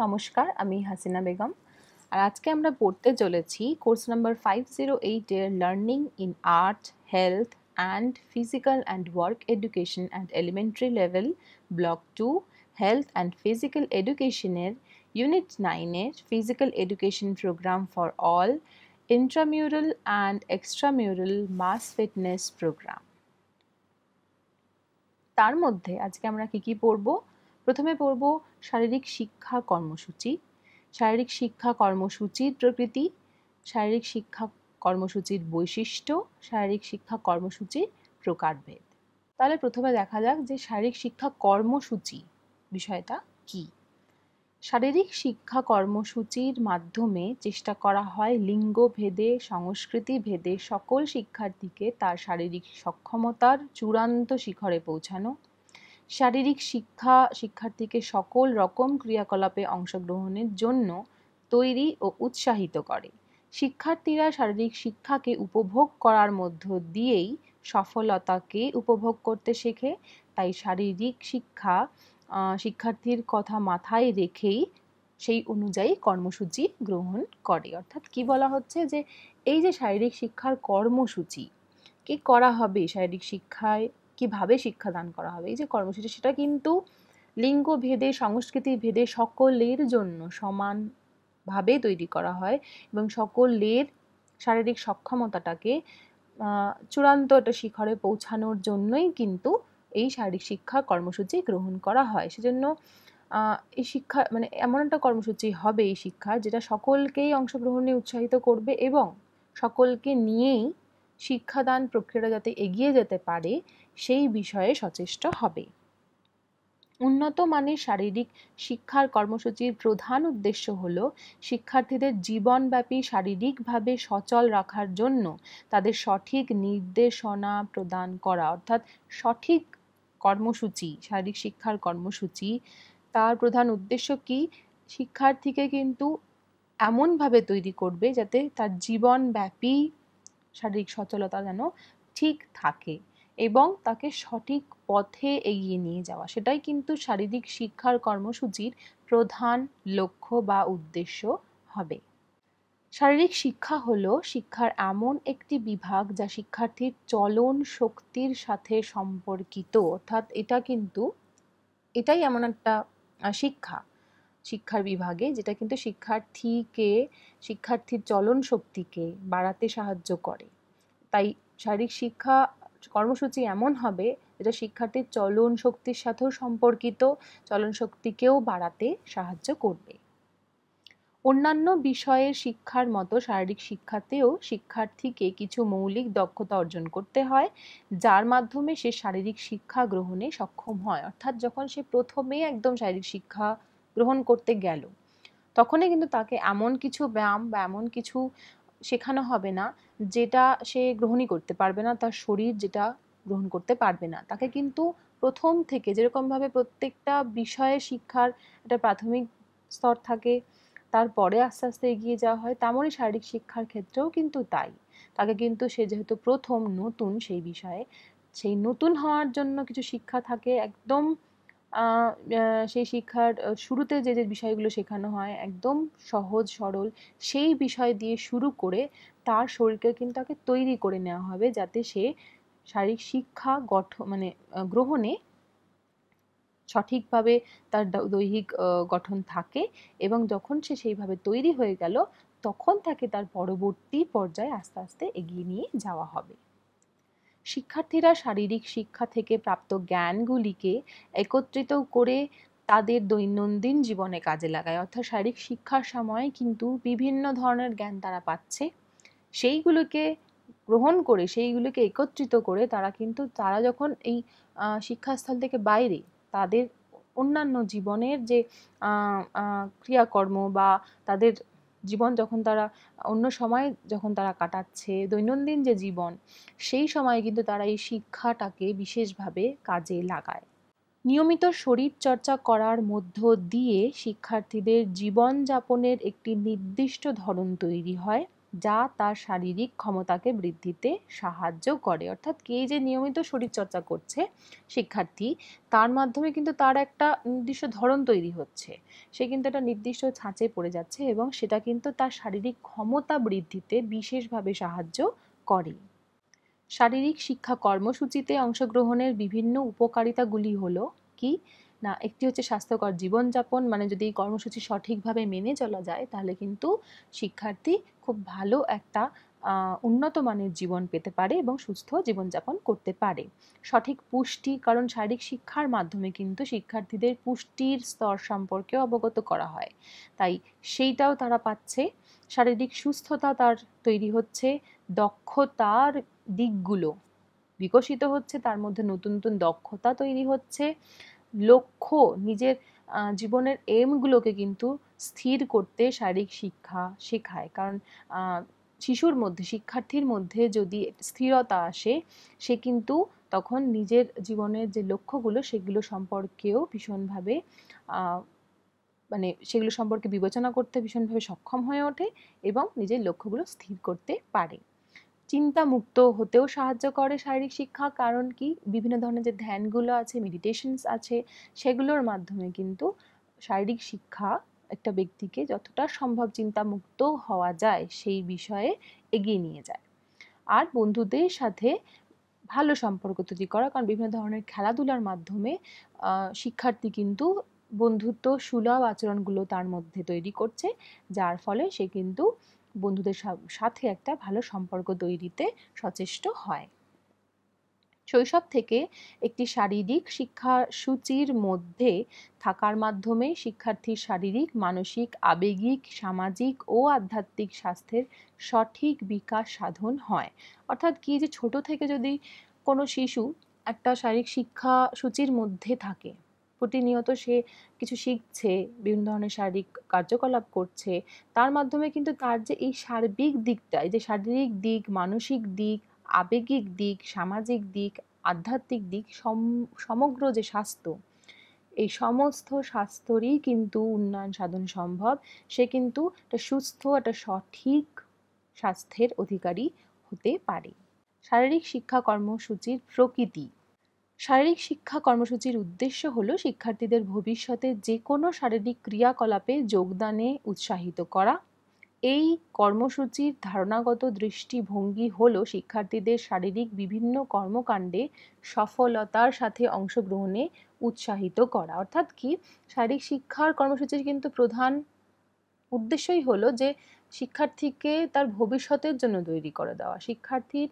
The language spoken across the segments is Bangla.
নমস্কার, আমি হাসিনা বেগম। আর আজকে আমরা পড়তে চলেছি কোর্স নাম্বার 508 এর learning in art, health and physical and work education and elementary level block 2 health and physical এডুকেশনের ইউনিট 9 এর physical education program for all intramural and extramural mass fitness program. তার মধ্যে আজকে আমরা কি পড়ব? প্রথমে পড়ব শারীরিক শিক্ষা কর্মসূচি, শারীরিক শিক্ষা কর্মসূচির প্রকৃতি, শারীরিক শিক্ষা কর্মসূচির বৈশিষ্ট্য, শারীরিক শিক্ষা কর্মসূচির প্রকারভেদ। তাহলে প্রথমে দেখা যাক যে শারীরিক শিক্ষা কর্মসূচি বিষয়টা কি। শারীরিক শিক্ষা কর্মসূচির মাধ্যমে চেষ্টা করা হয় লিঙ্গ ভেদে, সংস্কৃতি ভেদে সকল শিক্ষার্থীকে তার শারীরিক সক্ষমতার চূড়ান্ত শিখরে পৌঁছানো। শারীরিক শিক্ষা শিক্ষার্থীকে সকল রকম ক্রিয়াকলাপে অংশগ্রহণের জন্য তৈরি ও উৎসাহিত করে। শিক্ষার্থীরা শারীরিক শিক্ষাকে উপভোগ করার মধ্য দিয়েই সফলতাকে উপভোগ করতে শেখে। তাই শারীরিক শিক্ষা শিক্ষার্থীর কথা মাথায় রেখেই সেই অনুযায়ী কর্মসূচি গ্রহণ করে। অর্থাৎ কি বলা হচ্ছে যে এই যে শারীরিক শিক্ষার কর্মসূচি কি করা হবে, শারীরিক শিক্ষায় কিভাবে শিক্ষাদান করা হবে, এই যে কর্মসূচি সেটা কিন্তু লিঙ্গ ভেদে, সংস্কৃতি ভেদে সকলের জন্য সমানভাবে তৈরি করা হয় এবং সকলের শারীরিক সক্ষমতাটাকে চূড়ান্ত একটা শিখরে পৌঁছানোর জন্যই কিন্তু এই শারীরিক শিক্ষা কর্মসূচি গ্রহণ করা হয়। সেজন্য এই শিক্ষা মানে এমন একটা কর্মসূচি হবে এই শিক্ষা যেটা সকলকেই অংশগ্রহণে উৎসাহিত করবে এবং সকলকে নিয়েই শিক্ষাদান প্রক্রিয়াটা যাতে এগিয়ে যেতে পারে সেই বিষয়ে সচেষ্ট হবে। উন্নত মানের শারীরিক শিক্ষার কর্মসূচির প্রধান উদ্দেশ্য হল শিক্ষার্থীদের জীবনব্যাপী শারীরিকভাবে সচল রাখার জন্য তাদের সঠিক নির্দেশনা প্রদান করা। অর্থাৎ সঠিক কর্মসূচি, শারীরিক শিক্ষার কর্মসূচি তার প্রধান উদ্দেশ্য কি? শিক্ষার্থীকে কিন্তু এমনভাবে তৈরি করবে যাতে তার জীবনব্যাপী শারীরিক সচলতা যেন ঠিক থাকে এবং তাকে সঠিক পথে এগিয়ে নিয়ে যাওয়া, সেটাই কিন্তু শারীরিক শিক্ষার কর্মসূচির প্রধান লক্ষ্য বা উদ্দেশ্য হবে। শারীরিক শিক্ষা হলো শিক্ষার এমন একটি বিভাগ যা শিক্ষার্থীর চলন শক্তির সাথে সম্পর্কিত। অর্থাৎ এটাই এমন একটা শিক্ষার বিভাগে যেটা কিন্তু শিক্ষার্থীর চলন শক্তিকে বাড়াতে সাহায্য করে। তাই শারীরিক শিক্ষা কর্মসূচি এমন হবে যেটা শিক্ষার্থীর চলন শক্তির সাথেও সম্পর্কিত, চলন শক্তিকেও বাড়াতে সাহায্য করবে। অন্যান্য বিষয়ের শিক্ষার মতো শারীরিক শিক্ষাতেও শিক্ষার্থীকে কিছু মৌলিক দক্ষতা অর্জন করতে হয় যার মাধ্যমে সে শারীরিক শিক্ষা গ্রহণে সক্ষম হয়। অর্থাৎ যখন সে প্রথমে একদম শারীরিক শিক্ষা গ্রহণ করতে গেল তখনই কিন্তু তাকে এমন কিছু ব্যায়াম বা এমন কিছু শেখানো হবে না যেটা সে গ্রহণই করতে পারবে না, তার শরীর যেটা গ্রহণ করতে পারবে না। তাকে কিন্তু প্রথম থেকে যেরকমভাবে প্রত্যেকটা বিষয়ে শিক্ষার একটা প্রাথমিক স্তর থাকে, তারপরে আস্তে আস্তে এগিয়ে যাওয়া হয়, তেমনই শারীরিক শিক্ষার ক্ষেত্রেও কিন্তু তাই। তাকে কিন্তু সে যেহেতু প্রথম নতুন সেই বিষয়ে, সেই নতুন হওয়ার জন্য কিছু শিক্ষা থাকে একদম সেই শিক্ষার শুরুতে যে বিষয়গুলো শেখানো হয় একদম সহজ সরল সেই বিষয় দিয়ে শুরু করে তার শরীরকে কিন্তু তাকে তৈরি করে নেওয়া হবে যাতে সে শারীরিক শিক্ষা গ্রহণে সঠিকভাবে তার দৈহিক গঠন থাকে এবং যখন সে সেইভাবে তৈরি হয়ে গেল তখন তাকে তার পরবর্তী পর্যায়ে আস্তে আস্তে এগিয়ে নিয়ে যাওয়া হবে। শিক্ষার্থীরা শারীরিক শিক্ষা থেকে প্রাপ্ত জ্ঞানগুলিকে একত্রিত করে তাদের দৈনন্দিন জীবনে কাজে লাগায়। অর্থাৎ শারীরিক শিক্ষার সময় কিন্তু বিভিন্ন ধরনের জ্ঞান তারা পাচ্ছে, সেইগুলোকে গ্রহণ করে সেইগুলোকে একত্রিত করে তারা যখন এই শিক্ষাস্থল থেকে বাইরে তাদের অন্যান্য জীবনের যে ক্রিয়াকর্ম বা তাদের জীবন যখন তারা অন্য সময় যখন তারা কাটাচ্ছে, দৈনন্দিন যে জীবন, সেই সময় কিন্তু তারা এই শিক্ষাটাকে বিশেষভাবে কাজে লাগায়। নিয়মিত শরীর চর্চা করার মধ্য দিয়ে শিক্ষার্থীদের জীবনযাপনের একটি নির্দিষ্ট ধরন তৈরি হয় যা তার শারীরিক ক্ষমতাকে বৃদ্ধিতে সাহায্য করে। অর্থাৎ কে যে নিয়মিত শরীরচর্চা করছে শিক্ষার্থী, তার মাধ্যমে কিন্তু তার একটা নির্দিষ্ট ধরন তৈরি হচ্ছে, সে কিন্তু একটা নির্দিষ্ট ছাঁচে পড়ে যাচ্ছে এবং সেটা কিন্তু তার শারীরিক ক্ষমতা বৃদ্ধিতে বিশেষভাবে সাহায্য করে। শারীরিক শিক্ষা কর্মসূচিতে অংশগ্রহণের বিভিন্ন উপকারিতাগুলি হলো কি না, একটি হচ্ছে স্বাস্থ্যকর জীবনযাপন, মানে যদি এই কর্মসূচি সঠিকভাবে মেনে চলা যায় তাহলে কিন্তু শিক্ষার্থী খুব ভালো একটা উন্নত মানের জীবন পেতে পারে এবং সুস্থ জীবনযাপন করতে পারে। সঠিক পুষ্টি, কারণ শারীরিক শিক্ষার মাধ্যমে কিন্তু শিক্ষার্থীদের পুষ্টির স্তর সম্পর্কে অবগত করা হয়, তাই সেইটাও তারা পাচ্ছে। শারীরিক সুস্থতা তার তৈরি হচ্ছে, দক্ষতার দিকগুলো বিকশিত হচ্ছে, তার মধ্যে নতুন নতুন দক্ষতা তৈরি হচ্ছে, লক্ষ্য নিজের জীবনের এমগুলোকে কিন্তু স্থির করতে শারীরিক শিক্ষা শেখায়। কারণ শিশুর মধ্যে, শিক্ষার্থীর মধ্যে যদি স্থিরতা আসে, সে কিন্তু তখন নিজের জীবনের যে লক্ষ্যগুলো সেগুলো সম্পর্কেও ভীষণভাবে মানে সেগুলো সম্পর্কে বিবেচনা করতে ভীষণভাবে সক্ষম হয়ে ওঠে এবং নিজের লক্ষ্যগুলো স্থির করতে পারে। চিন্তামুক্ত হতেও সাহায্য করে শারীরিক শিক্ষা, কারণ কি বিভিন্ন ধরনের যে ধ্যানগুলো আছে, মেডিটেশনস আছে, সেগুলোর মাধ্যমে কিন্তু শারীরিক শিক্ষা একটা ব্যক্তিকে যতটা সম্ভব চিন্তামুক্ত হওয়া যায় সেই বিষয়ে এগিয়ে নিয়ে যায়। আর বন্ধুদের সাথে ভালো সম্পর্ক তৈরি করা, কারণ বিভিন্ন ধরনের খেলাধুলার মাধ্যমে শিক্ষার্থী কিন্তু বন্ধুত্ব সুলভ আচরণগুলো তার মধ্যে তৈরি করছে, যার ফলে সে কিন্তু বন্ধুদের সাথে একটা ভালো সম্পর্ক তৈরিতে সচেষ্ট হয়। শৈশব থেকে একটি শারীরিক শিক্ষা সূচির মধ্যে থাকার মাধ্যমে শিক্ষার্থীর শারীরিক, মানসিক, আবেগিক, সামাজিক ও আধ্যাত্মিক স্বাস্থ্যের সঠিক বিকাশ সাধন হয়। অর্থাৎ কি, যে ছোট থেকে যদি কোনো শিশু একটা শারীরিক শিক্ষা সূচির মধ্যে থাকে, প্রতিনিয়ত সে কিছু শিখছে, বিভিন্ন ধরনের শারীরিক কার্যকলাপ করছে, তার মাধ্যমে কিন্তু তার যে এই সার্বিক দিকটা, এই যে শারীরিক দিক, মানসিক দিক, আবেগিক দিক, সামাজিক দিক, আধ্যাত্মিক দিক, সমগ্র যে স্বাস্থ্য, এই সমস্ত স্বাস্থ্যরই কিন্তু উন্নয়ন সাধন সম্ভব। সে কিন্তু একটা সুস্থ, একটা সঠিক স্বাস্থ্যের অধিকারী হতে পারে। শারীরিক শিক্ষা কর্মসূচির প্রকৃতি। শারীরিক শিক্ষা কর্মসূচির উদ্দেশ্য হলো শিক্ষার্থীদের ভবিষ্যতে যে কোনো শারীরিক ক্রিয়াকলাপে যোগদানে উৎসাহিত করা। এই কর্মসূচির ধারণাগত দৃষ্টিভঙ্গি হলো শিক্ষার্থীদের শারীরিক বিভিন্ন কর্মকাণ্ডে সফলতার সাথে অংশগ্রহণে উৎসাহিত করা। অর্থাৎ কি, শারীরিক শিক্ষার কর্মসূচির কিন্তু প্রধান উদ্দেশ্যই হলো যে শিক্ষার্থীকে তার ভবিষ্যতের জন্য তৈরি করে দেওয়া, শিক্ষার্থীর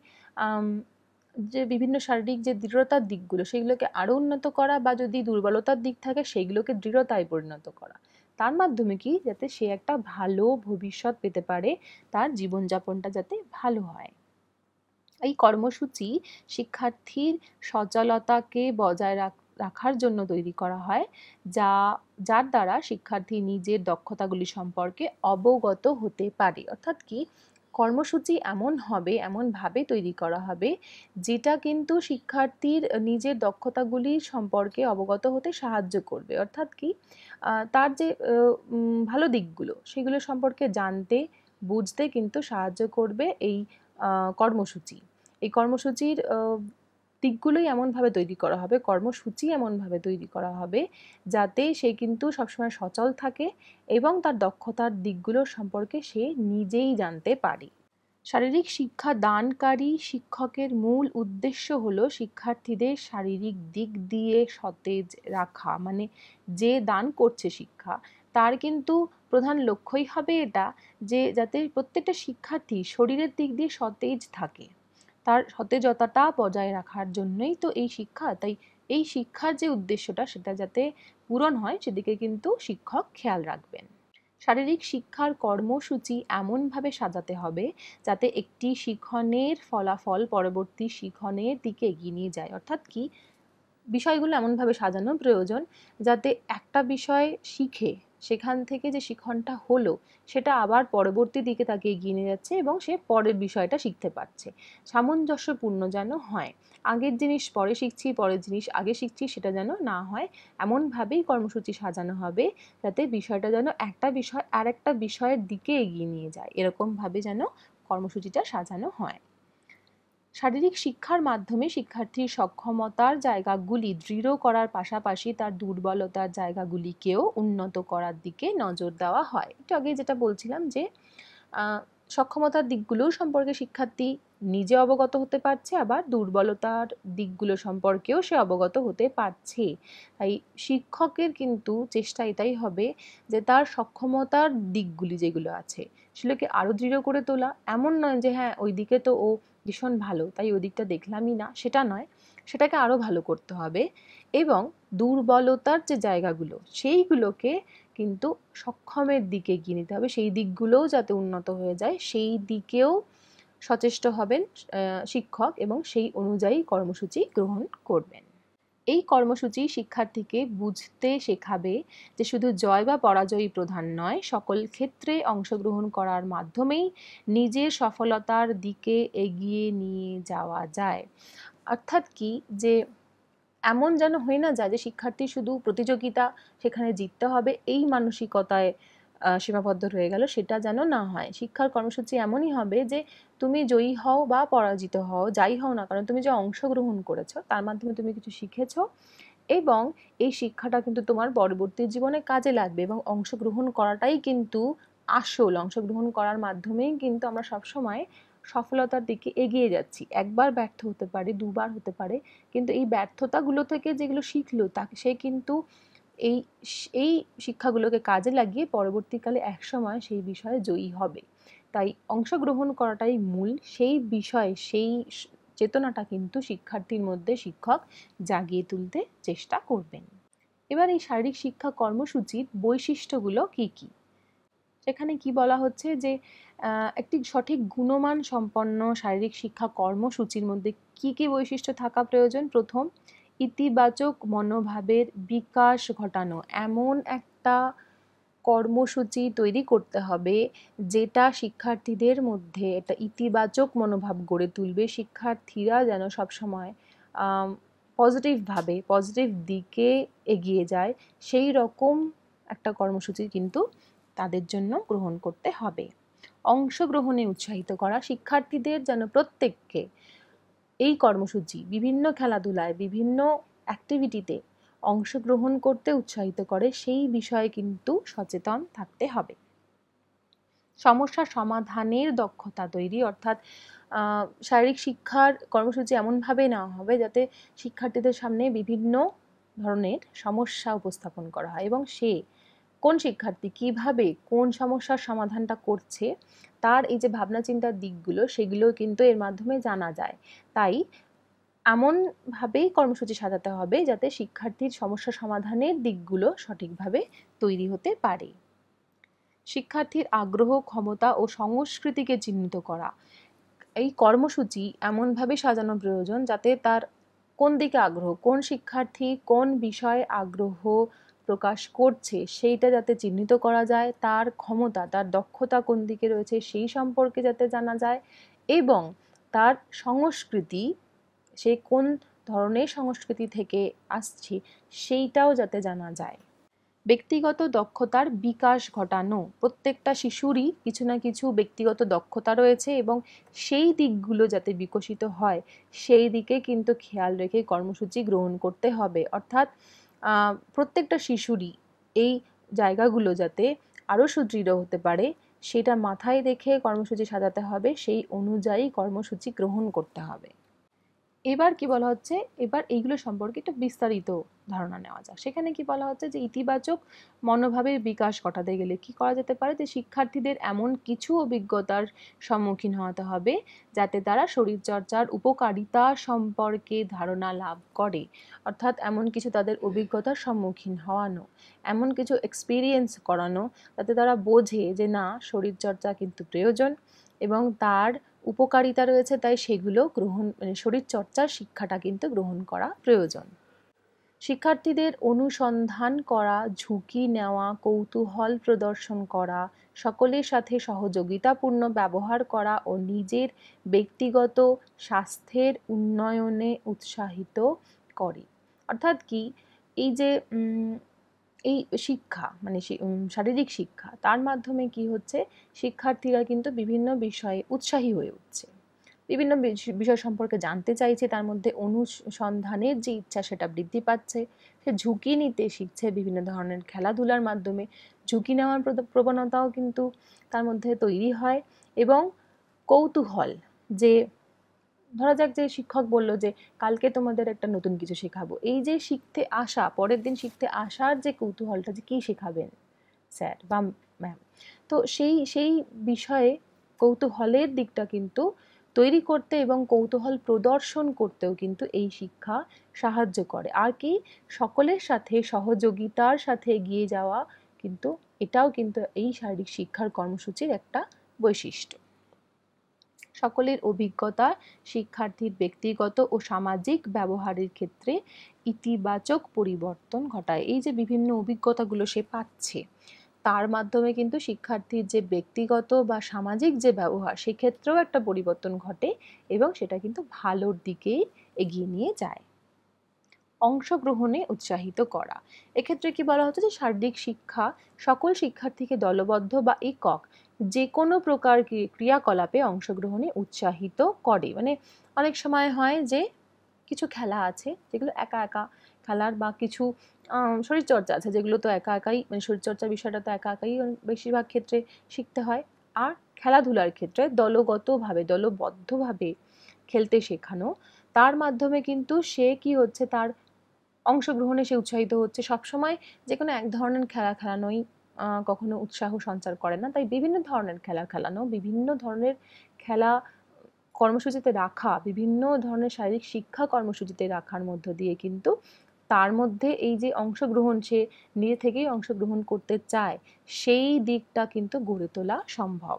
যে বিভিন্ন শারীরিক যে দৃঢ়তার দিকগুলো সেগুলোকে আরও উন্নত করা, বা যদি দুর্বলতার দিক থাকে সেগুলোকে দৃঢ়তায় পরিণত করা, তার মাধ্যমে কি, যাতে সে একটা ভালো ভবিষ্যৎ পেতে পারে, তার জীবনযাপনটা যাতে ভালো হয়। এই কর্মসূচি শিক্ষার্থীর সচলতাকে বজায় রাখার জন্য তৈরি করা হয়, যার দ্বারা শিক্ষার্থী নিজের দক্ষতাগুলি সম্পর্কে অবগত হতে পারে। অর্থাৎ কি, কর্মসূচি এমনভাবে তৈরি করা হবে যেটা কিন্তু শিক্ষার্থীর নিজের দক্ষতাগুলি সম্পর্কে অবগত হতে সাহায্য করবে। অর্থাৎ কি, তার যে ভালো দিকগুলো সেগুলো সম্পর্কে জানতে বুঝতে কিন্তু সাহায্য করবে এই কর্মসূচি। এই কর্মসূচির দিকগুলোই এমনভাবে তৈরি করা হবে, কর্মসূচি এমনভাবে তৈরি করা হবে যাতে সে কিন্তু সবসময় সচল থাকে এবং তার দক্ষতার দিকগুলোর সম্পর্কে সে নিজেই জানতে পারে। শারীরিক শিক্ষা দানকারী শিক্ষকের মূল উদ্দেশ্য হলো শিক্ষার্থীদের শারীরিক দিক দিয়ে সতেজ রাখা। মানে যে দান করছে শিক্ষা, তার কিন্তু প্রধান লক্ষ্যই হবে এটা, যে যাতে প্রত্যেকটা শিক্ষার্থী শরীরের দিক দিয়ে সতেজ থাকে, তার সতেজতাটা বজায় রাখার জন্যই তো এই শিক্ষা। তাই এই শিক্ষার যে উদ্দেশ্যটা সেটা যাতে পূরণ হয় সেদিকে কিন্তু শিক্ষক খেয়াল রাখবেন। শারীরিক শিক্ষার কর্মসূচি এমনভাবে সাজাতে হবে যাতে একটি শিখনের ফলাফল পরবর্তী শিখনের দিকে এগিয়ে নিয়ে যায়। অর্থাৎ কি, বিষয়গুলো এমনভাবে সাজানো প্রয়োজন যাতে একটা বিষয় শিখে সেখান থেকে যে শিখনটা হলো সেটা আবার পরবর্তী দিকে তাকে এগিয়ে নিয়ে যাচ্ছে এবং সে পরের বিষয়টা শিখতে পারছে। সামঞ্জস্যপূর্ণ যেন হয়, আগের জিনিস পরে শিখছি, পরের জিনিস আগে শিখছি, সেটা যেন না হয়। এমনভাবেই কর্মসূচি সাজানো হবে যাতে বিষয়টা যেন একটা বিষয় আর একটা বিষয়ের দিকে এগিয়ে নিয়ে যায়, এরকমভাবে যেন কর্মসূচিটা সাজানো হয়। শারীরিক শিক্ষার মাধ্যমে শিক্ষার্থীর সক্ষমতার জায়গাগুলি দৃঢ় করার পাশাপাশি তার দুর্বলতার জায়গাগুলিকেও উন্নত করার দিকে নজর দেওয়া হয়। একটু আগে যেটা বলছিলাম যে সক্ষমতার দিকগুলো সম্পর্কে শিক্ষার্থী নিজে অবগত হতে পারছে, আবার দুর্বলতার দিকগুলো সম্পর্কেও সে অবগত হতে পারছে। তাই শিক্ষকের কিন্তু চেষ্টা এটাই হবে যে তার সক্ষমতার দিকগুলি যেগুলো আছে সেগুলোকে আরও দৃঢ় করে তোলা। এমন নয় যে হ্যাঁ ওই দিকে তো ও ভীষণ ভালো তাই ওই দিকটা দেখলামই না, সেটা নয়, সেটাকে আরও ভালো করতে হবে। এবং দুর্বলতার যে জায়গাগুলো সেইগুলোকে কিন্তু সক্ষমের দিকে এগিয়ে নিতে হবে, সেই দিকগুলোও যাতে উন্নত হয়ে যায় সেই দিকেও সচেষ্ট হবেন শিক্ষক এবং সেই অনুযায়ী কর্মসূচি গ্রহণ করবেন। এই কর্মসূচি শিক্ষার্থীকে বুঝতে শেখাবে যে শুধু জয় বা পরাজয়ই প্রধান নয়, সকল ক্ষেত্রে অংশগ্রহণ করার মাধ্যমেই নিজের সফলতার দিকে এগিয়ে নিয়ে যাওয়া যায়। অর্থাৎ কি, যে এমন যেন হয়ে না যায় যে শিক্ষার্থী শুধু প্রতিযোগিতা, সেখানে জিততে হবে এই মানসিকতায় সীমাবদ্ধ রয়ে গেল, সেটা যেন না হয়। শিক্ষার কর্মসূচি এমনই হবে যে তুমি জয়ী হও বা পরাজিত হও, যাই হও না কারণ তুমি যে অংশগ্রহণ করেছো তার মাধ্যমে তুমি কিছু শিখেছো এবং এই শিক্ষাটা কিন্তু তোমার পরবর্তী জীবনে কাজে লাগবে। এবং অংশগ্রহণ করাটাই কিন্তু আসল, অংশগ্রহণ করার মাধ্যমেই কিন্তু আমরা সবসময় সফলতার দিকে এগিয়ে যাচ্ছি। একবার ব্যর্থ হতে পারে, দুবার হতে পারে, কিন্তু এই ব্যর্থতাগুলো থেকে যেগুলো শিখলো তাকে সে কিন্তু এই এই শিক্ষাগুলোকে কাজে লাগিয়ে পরবর্তীকালে একসময় সেই বিষয়ে জয়ী হবে। তাই অংশগ্রহণ করাটাই মূল, সেই বিষয়ে সেই চেতনাটা কিন্তু শিক্ষার্থীর মধ্যে শিক্ষক জাগিয়ে তুলতে চেষ্টা করবেন। এবার এই শারীরিক শিক্ষা কর্মসূচির বৈশিষ্ট্যগুলো কি কি, সেখানে কি বলা হচ্ছে যে একটি সঠিক গুণমান সম্পন্ন শারীরিক শিক্ষা কর্মসূচির মধ্যে কি কি বৈশিষ্ট্য থাকা প্রয়োজন। প্রথম, ইতিবাচক মনোভাবের বিকাশ ঘটানো এমন একটা কর্মসূচি তৈরি করতে হবে যেটা শিক্ষার্থীদের মধ্যে একটা ইতিবাচক মনোভাব গড়ে তুলবে, শিক্ষার্থীরা যেন সবসময় পজিটিভভাবে পজিটিভ দিকে এগিয়ে যায় সেই রকম একটা কর্মসূচি কিন্তু তাদের জন্য গ্রহণ করতে হবে। অংশগ্রহণে উৎসাহিত করা, শিক্ষার্থীদের যেন প্রত্যেককে এই কর্মসূচি বিভিন্ন খেলাধুলায় বিভিন্ন অ্যাক্টিভিটিতে অংশগ্রহণ করতে উৎসাহিত করে সেই বিষয়ে কিন্তু সচেতন থাকতে হবে। সমস্যা সমাধানের দক্ষতা তৈরি, অর্থাৎ শারীরিক শিক্ষার কর্মসূচি এমনভাবে নেওয়া হবে যাতে শিক্ষার্থীদের সামনে বিভিন্ন ধরনের সমস্যা উপস্থাপন করা হয় এবং সে কোন শিক্ষার্থী কিভাবে কোন সমস্যার সমাধানটা করছে তার এই যে ভাবনা চিন্তার দিকগুলো সেগুলো কিন্তু এর মাধ্যমে জানা যায়। তাই এমনভাবেই কর্মসূচি সাজাতে হবে যাতে শিক্ষার্থীর সমস্যা সমাধানের দিকগুলো সঠিকভাবে তৈরি হতে পারে। শিক্ষার্থীর আগ্রহ, ক্ষমতা ও সংস্কৃতিকে চিহ্নিত করা, এই কর্মসূচি এমনভাবে সাজানো প্রয়োজন যাতে তার কোন দিকে আগ্রহ, কোন শিক্ষার্থী কোন বিষয়ে আগ্রহ প্রকাশ করছে সেইটা যাতে চিহ্নিত করা যায়, তার ক্ষমতা তার দক্ষতা কোন দিকে রয়েছে সেই সম্পর্কে যাতে জানা যায় এবং তার সংস্কৃতি, সে কোন ধরনের সংস্কৃতি থেকে আসছে সেইটাও যাতে জানা যায়। ব্যক্তিগত দক্ষতার বিকাশ ঘটানো, প্রত্যেকটা শিশুরই কিছু না কিছু ব্যক্তিগত দক্ষতা রয়েছে এবং সেই দিকগুলো যাতে বিকশিত হয় সেই দিকে কিন্তু খেয়াল রেখে কর্মসূচি গ্রহণ করতে হবে। অর্থাৎ প্রত্যেকটা শিশুরই এই জায়গাগুলো যাতে আরও সুদৃঢ় হতে পারে সেটা মাথায় রেখে কর্মসূচি সাজাতে হবে, সেই অনুযায়ী কর্মসূচি গ্রহণ করতে হবে। এবার কি বলা হচ্ছে, এবার এইগুলো সম্পর্কে একটু বিস্তারিত ধারণা নেওয়া যাক। সেখানে কি বলা হচ্ছে যে ইতিবাচক মনোভাবের বিকাশ ঘটাতে গেলে কি করা যেতে পারে, যে শিক্ষার্থীদের এমন কিছু অভিজ্ঞতার সম্মুখীন হতে হবে যাতে তারা শরীরচর্চার উপকারিতা সম্পর্কে ধারণা লাভ করে। অর্থাৎ এমন কিছু তাদের অভিজ্ঞতার সম্মুখীন হওয়ানো, এমন কিছু এক্সপিরিয়েন্স করানো যাতে তারা বোঝে যে না, শরীরচর্চা কিন্তু প্রয়োজন এবং তার উপকারিতা রয়েছে, তাই সেগুলো গ্রহণ শরীরচর্চার শিক্ষাটা কিন্তু গ্রহণ করা প্রয়োজন। শিক্ষার্থীদের অনুসন্ধান করা, ঝুঁকি নেওয়া, কৌতূহল প্রদর্শন করা, সকলের সাথে সহযোগিতাপূর্ণ ব্যবহার করা ও নিজের ব্যক্তিগত স্বাস্থ্যের উন্নয়নে উৎসাহিত করে। অর্থাৎ কি, এই যে এই শিক্ষা মানে শারীরিক শিক্ষা, তার মাধ্যমে কি হচ্ছে, শিক্ষার্থীরা কিন্তু বিভিন্ন বিষয়ে উৎসাহী হয়ে উঠছে, বিভিন্ন বিষয় সম্পর্কে জানতে চাইছে, তার মধ্যে অনুসন্ধানের যে ইচ্ছা সেটা বৃদ্ধি পাচ্ছে, সে ঝুঁকি নিতে শিখছে বিভিন্ন ধরনের খেলাধুলার মাধ্যমে, ঝুঁকি নেওয়ার প্রবণতাও কিন্তু তার মধ্যে তৈরি হয়। এবং কৌতূহল, যে ধরা যাক যে শিক্ষক বলল যে কালকে তোমাদের একটা নতুন কিছু শেখাবো, এই যে শিখতে আসা, পরের দিন শিখতে আসার যে কৌতূহলটা, যে কী শেখাবেন স্যার বা ম্যাম, তো সেই বিষয়ে কৌতূহলের দিকটা কিন্তু তৈরি করতে এবং কৌতূহল প্রদর্শন করতেও কিন্তু এই শিক্ষা সাহায্য করে। আর কি, সকলের সাথে সহযোগিতার সাথে এগিয়ে যাওয়া, কিন্তু এটাও কিন্তু এই শারীরিক শিক্ষার কর্মসূচির একটা বৈশিষ্ট্য। সকলের অভিজ্ঞতা শিক্ষার্থীর ব্যক্তিগত ও সামাজিক ব্যবহারের ক্ষেত্রে ইতিবাচক পরিবর্তন ঘটায়। এই যে বিভিন্ন অভিজ্ঞতাগুলো সে পাচ্ছে, তার মাধ্যমে কিন্তু শিক্ষার্থীর যে ব্যক্তিগত বা সামাজিক যে ব্যবহার, সেক্ষেত্রেও একটা পরিবর্তন ঘটে এবং সেটা কিন্তু ভালোর দিকেই এগিয়ে নিয়ে যায়। অংশগ্রহণে উৎসাহিত করা, এক্ষেত্রে কি বলা হচ্ছে, যে শারীরিক শিক্ষা সকল শিক্ষার্থীকে দলবদ্ধ বা একক যে কোনো প্রকার ক্রিয়াকলাপে অংশগ্রহণে উৎসাহিত করে। মানে অনেক সময় হয় যে কিছু খেলা আছে যেগুলো একা একা খেলার, বা কিছু শরীরচর্চা আছে যেগুলো তো একা একাই, মানে শরীরচর্চার বিষয়টা তো একা একাই বেশিরভাগ ক্ষেত্রে শিখতে হয়। আর খেলাধুলার ক্ষেত্রে দলগতভাবে, দলবদ্ধভাবে খেলতে শেখানো, তার মাধ্যমে কিন্তু সে কি হচ্ছে, তার অংশগ্রহণে সে উৎসাহিত হচ্ছে। সবসময় যে কোনো এক ধরনের খেলা খেলানোই কখনো উৎসাহ সঞ্চার করে না, তাই বিভিন্ন ধরনের খেলা খেলানো, বিভিন্ন ধরনের খেলা কর্মসূচিতে রাখা, বিভিন্ন ধরনের শারীরিক শিক্ষা কর্মসূচিতে রাখার মধ্য দিয়ে কিন্তু তার মধ্যে এই যে অংশগ্রহণ, সে নিজে থেকেই অংশগ্রহণ করতে চায়, সেই দিকটা কিন্তু গড়ে তোলা সম্ভব।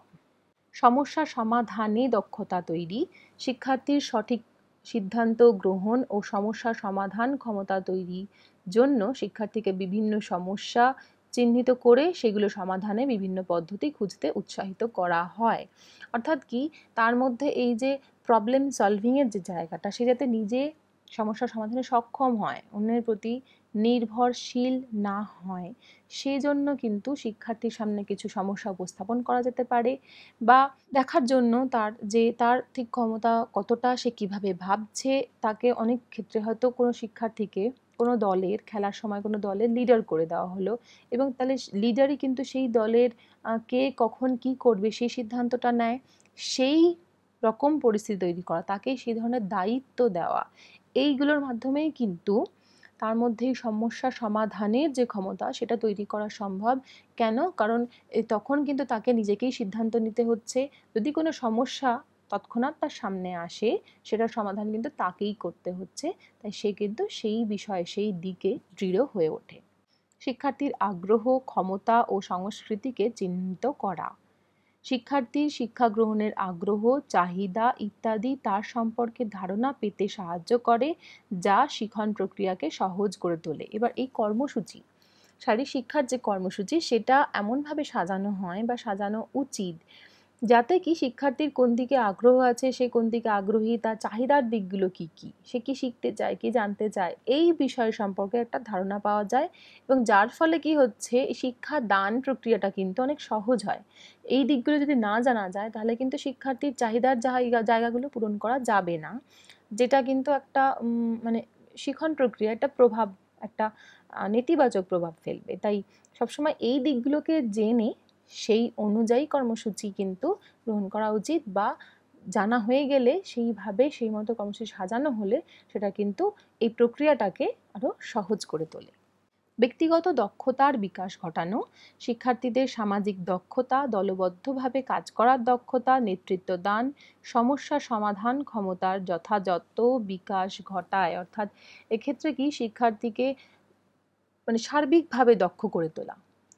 সমস্যা সমাধানে দক্ষতা তৈরি, শিক্ষার্থীর সঠিক সিদ্ধান্ত গ্রহণ ও সমস্যা সমাধান ক্ষমতা তৈরির জন্য শিক্ষার্থীকে বিভিন্ন সমস্যা চিহ্নিত করে সেগুলো সমাধানে বিভিন্ন পদ্ধতি খুঁজতে উৎসাহিত করা হয়। অর্থাৎ কি, তার মধ্যে এই যে প্রবলেম সলভিংয়ের যে জায়গাটা, সে যাতে নিজে সমস্যা সমাধানে সক্ষম হয়, অন্যের প্রতি নির্ভরশীল না হয়, সেজন্য কিন্তু শিক্ষার্থীর সামনে কিছু সমস্যা উপস্থাপন করা যেতে পারে, বা দেখার জন্য তার ঠিক ক্ষমতা কতটা, সে কিভাবে ভাবছে, তাকে অনেক ক্ষেত্রে হয়তো কোনো শিক্ষার্থীকে কোনো দলের খেলার সময় কোনো দলের লিডার করে দেওয়া হলো, এবং তাহলে লিডারই কিন্তু সেই দলের কে কখন কি করবে সেই সিদ্ধান্তটা নেয়, সেই রকম পরিস্থিতি তৈরি করা, তাকে সেই ধরনের দায়িত্ব দেওয়া, এইগুলোর মাধ্যমেই কিন্তু তার মধ্যে সমস্যা সমাধানের যে ক্ষমতা সেটা তৈরি করা সম্ভব। কেন? কারণ তখন কিন্তু তাকে নিজেকেই সিদ্ধান্ত নিতে হচ্ছে। যদি কোনো সমস্যা তৎক্ষণাৎ তার সামনে আসে, সেটার সমাধান কিন্তু তাকেই করতে হচ্ছে, তাই সে কিন্তু সেই বিষয়ে, সেই দিকে দৃঢ় হয়ে ওঠে। শিক্ষার্থীর আগ্রহ, ক্ষমতা ও সংস্কৃতিকে চিহ্নিত করা, শিক্ষার্থীর শিক্ষা গ্রহণের আগ্রহ, চাহিদা ইত্যাদি তার সম্পর্কে ধারণা পেতে সাহায্য করে, যা শিখন প্রক্রিয়াকে সহজ করে তোলে। এবার এই কর্মসূচি, শারীরিক শিক্ষার যে কর্মসূচি, সেটা এমনভাবে সাজানো হয় বা সাজানো উচিত যাতে কি শিক্ষার্থীর কোন দিকে আগ্রহ আছে, সে কোন দিকে আগ্রহী, তার চাহিদার দিকগুলো কি কি, সে কি শিখতে চায়, কি জানতে চায়, এই বিষয় সম্পর্কে একটা ধারণা পাওয়া যায়, এবং যার ফলে কি হচ্ছে, শিক্ষা দান প্রক্রিয়াটা কিন্তু অনেক সহজ হয়। এই দিকগুলো যদি না জানা যায়, তাহলে কিন্তু শিক্ষার্থীর চাহিদার জায়গাগুলো পূরণ করা যাবে না, যেটা কিন্তু একটা মানে শিখন প্রক্রিয়া, একটা প্রভাব, একটা নেতিবাচক প্রভাব ফেলবে। তাই সবসময় এই দিকগুলোকে জেনে সেই অনুযায়ী কর্মসূচি কিন্তু গ্রহণ করা উচিত, বা জানা হয়ে গেলে সেইভাবে সেই মতো কর্মসূচি সাজানো হলে সেটা কিন্তু এই প্রক্রিয়াটাকে আরও সহজ করে তোলে। ব্যক্তিগত দক্ষতার বিকাশ ঘটানো, শিক্ষার্থীদের সামাজিক দক্ষতা, দলবদ্ধভাবে কাজ করার দক্ষতা, নেতৃত্ব দান, সমস্যা সমাধান ক্ষমতার যথাযথ বিকাশ ঘটায়। অর্থাৎ এক্ষেত্রে কি, শিক্ষার্থীকে মানে সার্বিকভাবে দক্ষ করে তোলা,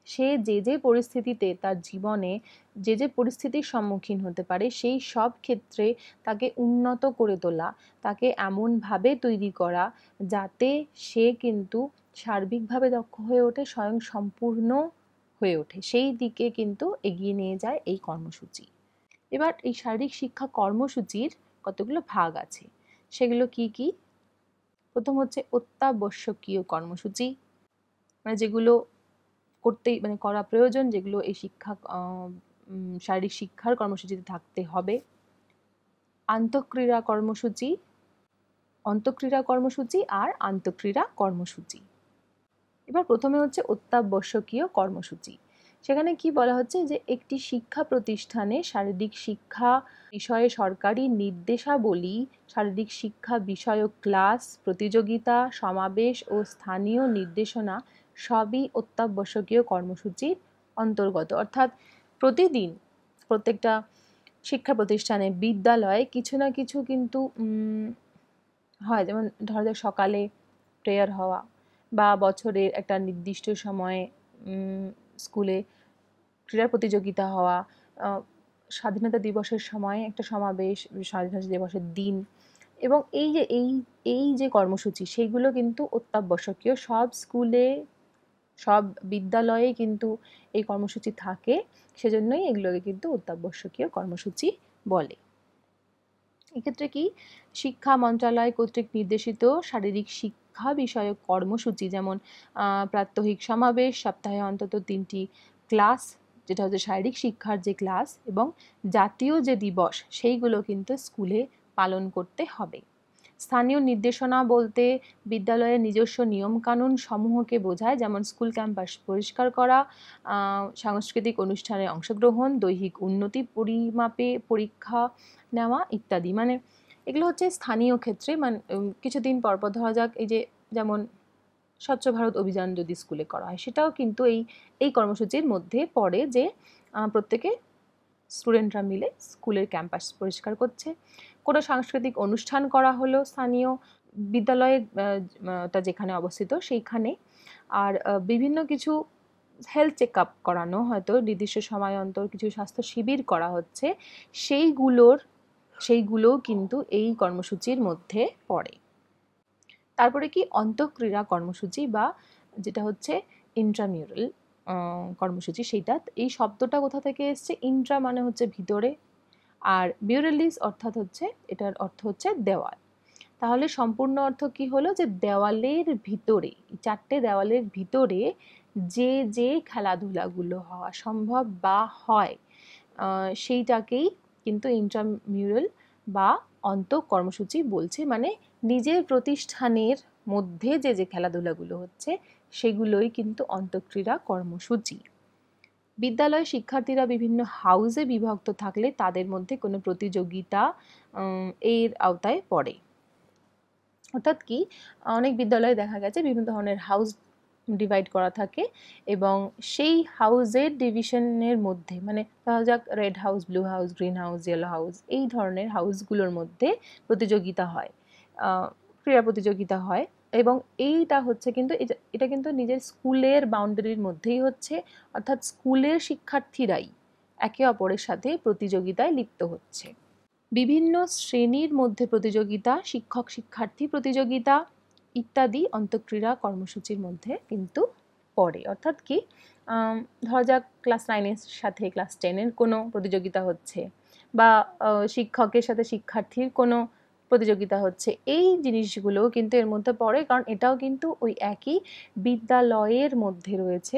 সে যে যে পরিস্থিতিতে তার জীবনে যে যে পরিস্থিতির সম্মুখীন হতে পারে সেই সব ক্ষেত্রে তাকে উন্নত করে তোলা, তাকে এমনভাবে তৈরি করা যাতে সে কিন্তু সার্বিকভাবে দক্ষ হয়ে ওঠে, স্বয়ং সম্পূর্ণ হয়ে ওঠে, সেই দিকে কিন্তু এগিয়ে নিয়ে যায় এই কর্মসূচি। এবার এই শারীরিক শিক্ষা কর্মসূচির কতগুলো ভাগ আছে, সেগুলো কি কি? প্রথম হচ্ছে অত্যাবশ্যকীয় কর্মসূচি, মানে যেগুলো করতেই মানে করা প্রয়োজন, যেগুলো এই শারীরিক শিক্ষার কর্মসূচিতে থাকতে হবে। আন্তঃক্রীড়া কর্মসূচি, অন্তঃক্রীড়া কর্মসূচি আর আন্তঃক্রীড়া কর্মসূচি। এবার প্রথমে হচ্ছে অত্যাবশ্যকীয় কর্মসূচি। সেখানে কি বলা হচ্ছে যে একটি শিক্ষা প্রতিষ্ঠানে শারীরিক শিক্ষা বিষয়ে সরকারি নির্দেশাবলী, শারীরিক শিক্ষা বিষয়ক ক্লাস, প্রতিযোগিতা, সমাবেশ ও স্থানীয় নির্দেশনা সবই অত্যাবশ্যকীয় কর্মসূচির অন্তর্গত। অর্থাৎ প্রতিদিন প্রত্যেকটা শিক্ষা প্রতিষ্ঠানে, বিদ্যালয়ে কিছু না কিছু কিন্তু হয়। যেমন ধরা যাক সকালে প্রেয়ার হওয়া, বা বছরের একটা নির্দিষ্ট সময়ে স্কুলে ক্রীড়া প্রতিযোগিতা হওয়া, স্বাধীনতা দিবসের সময় একটা সমাবেশ, স্বাধীনতা দিবসের দিন, এবং এই যে কর্মসূচি সেইগুলো কিন্তু অত্যাবশ্যকীয়। সব স্কুলে, সব বিদ্যালয়ে কিন্তু এই কর্মসূচি থাকে, সেজন্যই এগুলোকে কিন্তু অত্যাবশ্যকীয় কর্মসূচি বলে। এক্ষেত্রে কি শিক্ষা মন্ত্রণালয় কর্তৃক নির্দেশিত শারীরিক শিক্ষা বিষয়ক কর্মসূচি, যেমন প্রাত্যহিক সমাবেশ, সপ্তাহে অন্তত 3টি ক্লাস, যেটা হচ্ছে শারীরিক শিক্ষার যে ক্লাস, এবং জাতীয় যে দিবস সেইগুলো কিন্তু স্কুলে পালন করতে হবে। স্থানীয় নির্দেশনা বলতে বিদ্যালয়ের নিজস্ব নিয়মকানুন সমূহকে বোঝায়, যেমন স্কুল ক্যাম্পাস পরিষ্কার করা, সাংস্কৃতিক অনুষ্ঠানে অংশগ্রহণ, দৈহিক উন্নতি পরিমাপে পরীক্ষা নেওয়া ইত্যাদি। মানে এগুলো হচ্ছে স্থানীয় ক্ষেত্রে, মানে কিছুদিন পর পর ধরা যাক এই যে যেমন স্বচ্ছ ভারত অভিযান যদি স্কুলে করা হয়, সেটাও কিন্তু এই কর্মসূচির মধ্যে পড়ে, যে প্রত্যেকে স্টুডেন্টরা মিলে স্কুলের ক্যাম্পাস পরিষ্কার করছে। কোনো সাংস্কৃতিক অনুষ্ঠান করা হলো স্থানীয় বিদ্যালয়টা যেখানে অবস্থিত সেইখানে, আর বিভিন্ন কিছু হেলথ চেক আপ করানো, হয়তো নির্দিষ্ট সময় অন্তর কিছু স্বাস্থ্য শিবির করা হচ্ছে, সেইগুলোও কিন্তু এই কর্মসূচির মধ্যে পড়ে। তারপরে কি অন্তঃক্রীড়া কর্মসূচি, বা যেটা হচ্ছে ইন্ট্রামিউরাল কর্মসূচি, সেইটা এই শব্দটা কোথা থেকে এসছে? ইন্ট্রা মানে হচ্ছে ভিতরে, আর মিউরালিস অর্থাৎ হচ্ছে, এটার অর্থ হচ্ছে দেওয়াল। তাহলে সম্পূর্ণ অর্থ কি হলো? যে দেওয়ালের ভিতরে, 4টে দেওয়ালের ভিতরে যে খেলাধুলাগুলো হওয়া সম্ভব বা হয়, সেইটাকেই কিন্তু ইন্ট্রামিউরাল বা অন্ত কর্মসূচি বলছে। মানে নিজের প্রতিষ্ঠানের মধ্যে যে খেলাধুলাগুলো হচ্ছে সেগুলোই কিন্তু অন্তঃক্রীড়া কর্মসূচি। বিদ্যালয়ে শিক্ষার্থীরা বিভিন্ন হাউসে বিভক্ত থাকলে তাদের মধ্যে কোনো প্রতিযোগিতা এর আওতায় পড়ে। অর্থাৎ কি, অনেক বিদ্যালয়ে দেখা গেছে বিভিন্ন ধরনের হাউস ডিভাইড করা থাকে, এবং সেই হাউসের ডিভিশনের মধ্যে, মানে ধরা যাক red house, blue house, green house, yellow house, এই ধরনের হাউসগুলোর মধ্যে প্রতিযোগিতা হয়, ক্রীড়া প্রতিযোগিতা হয়, এবং এইটা হচ্ছে কিন্তু এটা কিন্তু নিজের স্কুলের বাউন্ডারির মধ্যেই হচ্ছে। অর্থাৎ স্কুলের শিক্ষার্থীরাই একে অপরের সাথে প্রতিযোগিতায় লিপ্ত হচ্ছে। বিভিন্ন শ্রেণীর মধ্যে প্রতিযোগিতা, শিক্ষক শিক্ষার্থী প্রতিযোগিতা ইত্যাদি অন্তঃক্রীড়া কর্মসূচির মধ্যে কিন্তু পড়ে। অর্থাৎ কি, ধরা যাক ক্লাস 9-এর সাথে ক্লাস 10-এর কোনো প্রতিযোগিতা হচ্ছে, বা শিক্ষকের সাথে শিক্ষার্থীর কোনো প্রতিযোগিতা হচ্ছে, এই জিনিসগুলো কিন্তু এর মধ্যে পড়ে, কারণ এটাও কিন্তু ওই একই বিদ্যালয়ের মধ্যে রয়েছে।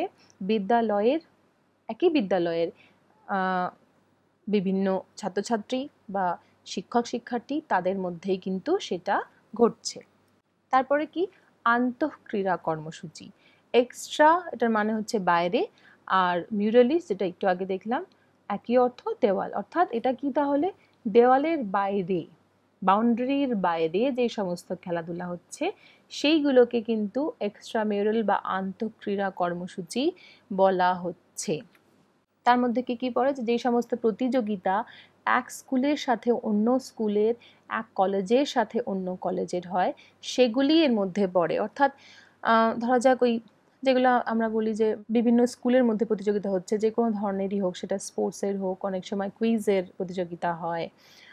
একই বিদ্যালয়ের বিভিন্ন ছাত্রছাত্রী বা শিক্ষক শিক্ষার্থী, তাদের মধ্যেই কিন্তু সেটা ঘটছে। তারপরে কি, আন্তঃক্রীড়া কর্মসূচি। এক্সট্রা, এটার মানে হচ্ছে বাইরে, আর মিউরালিস, যেটা একটু আগে দেখলাম, একই অর্থ, দেওয়াল। অর্থাৎ এটা কি, তাহলে দেওয়ালের বাইরে, বাউন্ডারির বাইরে যে সমস্ত খেলাধুলা হচ্ছে সেইগুলোকে কিন্তু এক্সট্রামিউরাল বা আন্তঃক্রীড়া কর্মসূচি বলা হচ্ছে। তার মধ্যে কি পড়ে? যে সমস্ত প্রতিযোগিতা এক স্কুলের সাথে অন্য স্কুলের, এক কলেজের সাথে অন্য কলেজের হয়, সেগুলি এর মধ্যে পড়ে। অর্থাৎ ধরা যাক ওই যেগুলো আমরা বলি যে বিভিন্ন স্কুলের মধ্যে প্রতিযোগিতা হচ্ছে, যে কোনো ধরনেরই হোক, সেটা স্পোর্টসের হোক, অনেক সময় কুইজের প্রতিযোগিতা হয়,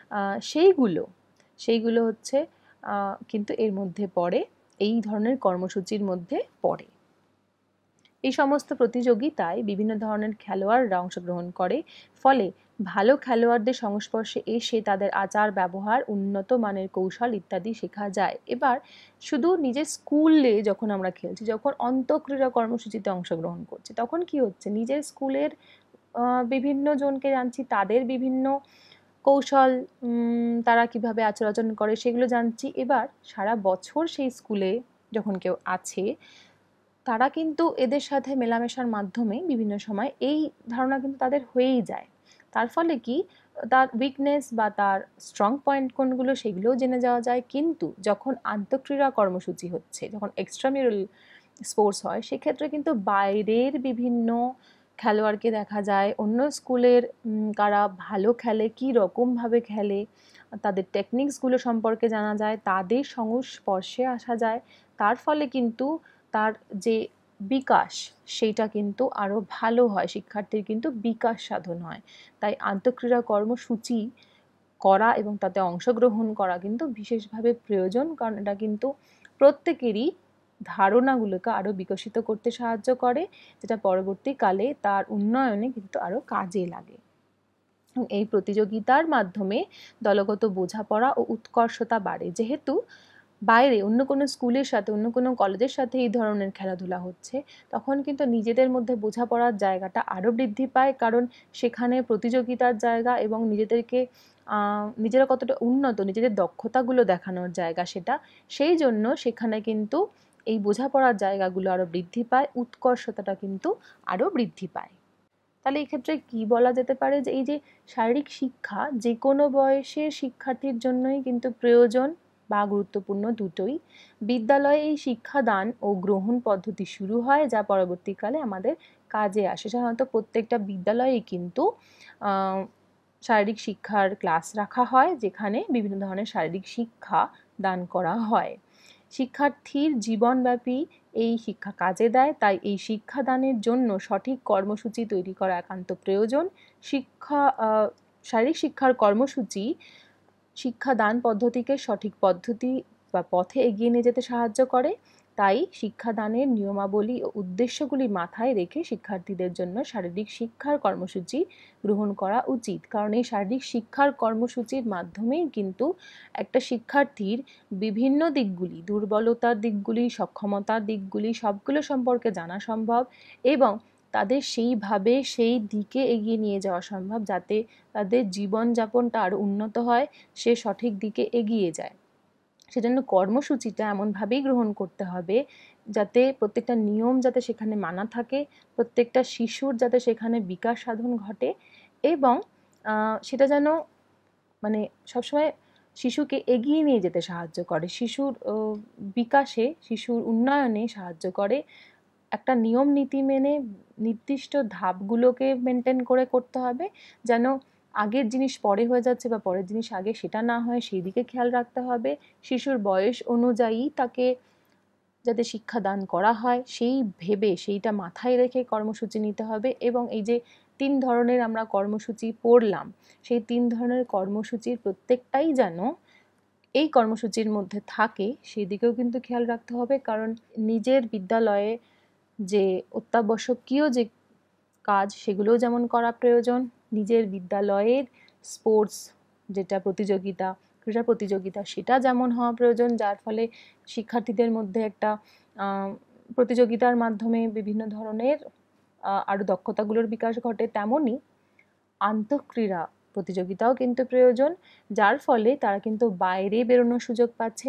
সেইগুলো হচ্ছে কিন্তু এর মধ্যে পড়ে, এই ধরনের কর্মসূচির মধ্যে পড়ে। এই সমস্ত প্রতিযোগিতায় বিভিন্ন ধরনের খেলোয়াড়রা অংশগ্রহণ করে, ফলে ভালো খেলোয়াড়দের সংস্পর্শে এসে তাদের আচার ব্যবহার, উন্নত মানের কৌশল ইত্যাদি শেখা যায়। এবার শুধু নিজের স্কুলে যখন আমরা খেলছি, যখন অন্তঃক্রীড়া কর্মসূচিতে অংশগ্রহণ করছি, তখন কি হচ্ছে, নিজের স্কুলের বিভিন্ন জনকে জানছি, তাদের বিভিন্ন কৌশল, তারা কিভাবে আচরণ করে সেগুলো জানছি। এবার সারা বছর সেই স্কুলে যখন কেউ আছে, তারা কিন্তু এদের সাথে মেলামেশার মাধ্যমে বিভিন্ন সময় এই ধারণা কিন্তু তাদের হয়েই যায়। তার ফলে কি, তার উইকনেস বা তার স্ট্রং পয়েন্ট কোনগুলো সেগুলোও জেনে যাওয়া যায়। কিন্তু যখন আন্তঃক্রীড়া কর্মসূচি হচ্ছে, যখন এক্সট্রামিউরাল স্পোর্টস হয়, সেক্ষেত্রে কিন্তু বাইরের বিভিন্ন খেলোয়াড়কে দেখা যায়, অন্য স্কুলের কারা ভালো খেলে, কী রকমভাবে খেলে, তাদের টেকনিক্সগুলো সম্পর্কে জানা যায়, তাদের সংস্পর্শে আসা যায়। তার ফলে কিন্তু তার যে বিকাশ, সেইটা কিন্তু আরও ভালো হয়, শিক্ষার্থীর কিন্তু বিকাশ সাধন হয়। তাই আন্তঃক্রীড়া কর্মসূচি করা এবং তাতে অংশগ্রহণ করা কিন্তু বিশেষভাবে প্রয়োজন, কারণ এটা কিন্তু প্রত্যেকেরই ধারণাগুলোকে আরও বিকশিত করতে সাহায্য করে, যেটা পরবর্তীকালে তার উন্নয়নে কিন্তু আরও কাজে লাগে। এই প্রতিযোগিতার মাধ্যমে দলগত বোঝাপড়া ও উৎকর্ষতা বাড়ে। যেহেতু বাইরে অন্য কোনো স্কুলের সাথে, অন্য কোনো কলেজের সাথে এই ধরনের খেলাধুলা হচ্ছে, তখন কিন্তু নিজেদের মধ্যে বোঝাপড়ার জায়গাটা আরও বৃদ্ধি পায়, কারণ সেখানে প্রতিযোগিতার জায়গা এবং নিজেরা কতটা উন্নত, নিজেদের দক্ষতাগুলো দেখানোর জায়গা সেটা, সেই জন্য সেখানে কিন্তু এই বোঝাপড়ার জায়গাগুলো আরও বৃদ্ধি পায়, উৎকর্ষতাটা কিন্তু আরও বৃদ্ধি পায়। তাহলে এই ক্ষেত্রে কি বলা যেতে পারে, যে এই যে শারীরিক শিক্ষা যে কোনো বয়সের শিক্ষার্থীর জন্যই কিন্তু প্রয়োজন বা গুরুত্বপূর্ণ, দুটোই। বিদ্যালয়ে এই শিক্ষাদান ও গ্রহণ পদ্ধতি শুরু হয়, যা পরবর্তীকালে আমাদের কাজে আসে। সাধারণত প্রত্যেকটা বিদ্যালয়েই কিন্তু শারীরিক শিক্ষার ক্লাস রাখা হয়, যেখানে বিভিন্ন ধরনের শারীরিক শিক্ষা দান করা হয়। শিক্ষার্থীর জীবনব্যাপী এই শিক্ষা কাজে দেয়, তাই এই শিক্ষাদানের জন্য সঠিক কর্মসূচি তৈরি করা একান্ত প্রয়োজন। শারীরিক শিক্ষার কর্মসূচি শিক্ষাদান পদ্ধতিকে সঠিক পদ্ধতি বা পথে এগিয়ে নিয়ে যেতে সাহায্য করে। তাই শিক্ষাদানের নিয়মাবলী ও উদ্দেশ্যগুলি মাথায় রেখে শিক্ষার্থীদের জন্য শারীরিক শিক্ষার কর্মসূচি গ্রহণ করা উচিত, কারণ এই শারীরিক শিক্ষার কর্মসূচির মাধ্যমেই কিন্তু একটা শিক্ষার্থীর বিভিন্ন দিকগুলি, দুর্বলতার দিকগুলি, সক্ষমতার দিকগুলি, সবগুলো সম্পর্কে জানা সম্ভব এবং তাদের সেইভাবে সেই দিকে এগিয়ে নিয়ে যাওয়া সম্ভব, যাতে তাদের জীবনযাপনটা আরও উন্নত হয়, সে সঠিক দিকে এগিয়ে যায়। সেজন্য কর্মসূচিটা এমনভাবেই গ্রহণ করতে হবে যাতে প্রত্যেকটা নিয়ম যাতে সেখানে মানা থাকে, প্রত্যেকটা শিশুর যাতে সেখানে বিকাশ সাধন ঘটে এবং সেটা যেন মানে সবসময় শিশুকে এগিয়ে নিয়ে যেতে সাহায্য করে, শিশুর বিকাশে, শিশুর উন্নয়নে সাহায্য করে। একটা নিয়ম নীতি মেনে নির্দিষ্ট ধাপগুলোকে মেনটেন করে করতে হবে, যেন আগের জিনিস পরে হয়ে যাচ্ছে বা পরের জিনিস আগে, সেটা না হয়, সেই দিকে খেয়াল রাখতে হবে। শিশুর বয়স অনুযায়ী তাকে যাতে শিক্ষাদান করা হয় সেই ভেবে, সেইটা মাথায় রেখে কর্মসূচি নিতে হবে। এবং এই যে 3 ধরনের আমরা কর্মসূচি পড়লাম, সেই 3 ধরনের কর্মসূচির প্রত্যেকটাই যেন এই কর্মসূচির মধ্যে থাকে, সেই দিকেও কিন্তু খেয়াল রাখতে হবে। কারণ নিজের বিদ্যালয়ে যে অত্যাবশ্যকীয় যে কাজ, সেগুলোও যেমন করা প্রয়োজন, নিজের বিদ্যালয়ের স্পোর্টস যেটা প্রতিযোগিতা, ক্রীড়া প্রতিযোগিতা, সেটা যেমন হওয়া প্রয়োজন, যার ফলে শিক্ষার্থীদের মধ্যে একটা প্রতিযোগিতার মাধ্যমে বিভিন্ন ধরনের আরও দক্ষতাগুলোর বিকাশ ঘটে, তেমনই আন্তঃক্রীড়া প্রতিযোগিতাও কিন্তু প্রয়োজন, যার ফলে তারা কিন্তু বাইরে বেরোনোর সুযোগ পাচ্ছে,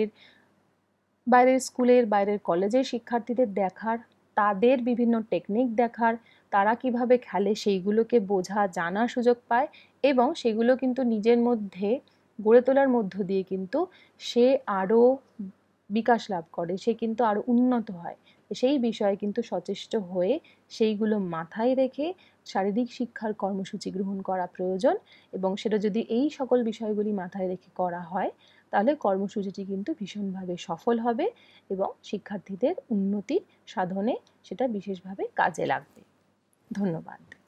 বাইরের স্কুলের, বাইরের কলেজের শিক্ষার্থীদের দেখার, তাদের বিভিন্ন টেকনিক দেখার, তারা কিভাবে খেলে সেইগুলোকে বোঝা জানার সুযোগ পায় এবং সেগুলো কিন্তু নিজের মধ্যে গড়ে তোলার মধ্য দিয়ে কিন্তু সে আরও বিকাশ লাভ করে, সে কিন্তু আরও উন্নত হয়। সেই বিষয়ে কিন্তু সচেষ্ট হয়ে সেইগুলো মাথায় রেখে শারীরিক শিক্ষার কর্মসূচি গ্রহণ করা প্রয়োজন এবং সেটা যদি এই সকল বিষয়গুলি মাথায় রেখে করা হয়, তাহলে কর্মসূচিটি কিন্তু ভীষণভাবে সফল হবে এবং শিক্ষার্থীদের উন্নতি সাধনে সেটা বিশেষভাবে কাজে লাগবে। ধন্যবাদ।